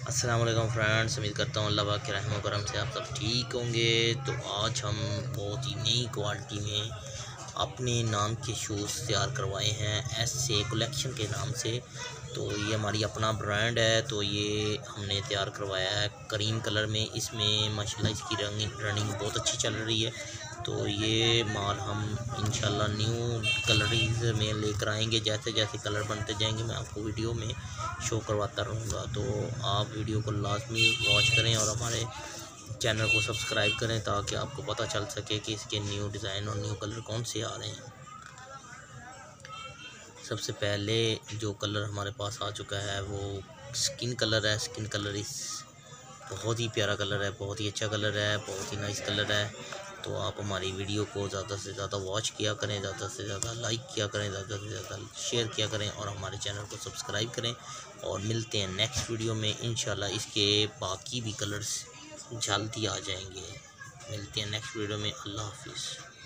अस्सलाम वालेकुम फ्रेंड्स, उम्मीद करता हूँ अल्लाह पाक के रहम करम से आप सब ठीक होंगे। तो आज हम बहुत ही नई क्वालिटी में अपने नाम के शूज़ तैयार करवाए हैं ऐसे कलेक्शन के नाम से। तो ये हमारी अपना ब्रांड है। तो ये हमने तैयार करवाया है क्रीम कलर में। इसमें माशाल्लाह इसकी रनिंग बहुत अच्छी चल रही है। तो ये माल हम इंशाल्लाह न्यू कलरीज में लेकर आएंगे। जैसे जैसे कलर बनते जाएंगे मैं आपको वीडियो में शो करवाता रहूँगा। तो आप वीडियो को लाजमी वॉच करें और हमारे चैनल को सब्सक्राइब करें ताकि आपको पता चल सके कि इसके न्यू डिज़ाइन और न्यू कलर कौन से आ रहे हैं। सबसे पहले जो कलर हमारे पास आ चुका है वो स्किन कलर है। स्किन कलर इस बहुत ही प्यारा कलर है, बहुत ही अच्छा कलर है, बहुत ही नाइस कलर है। तो आप हमारी वीडियो को ज़्यादा से ज़्यादा वॉच किया करें, ज़्यादा से ज़्यादा लाइक किया करें, ज़्यादा से ज़्यादा शेयर किया करें और हमारे चैनल को सब्सक्राइब करें। और मिलते हैं नेक्स्ट वीडियो में इंशाल्लाह। इसके बाकी भी कलर्स जल्दी आ जाएंगे। मिलते हैं नेक्स्ट वीडियो में। अल्लाह हाफिज़।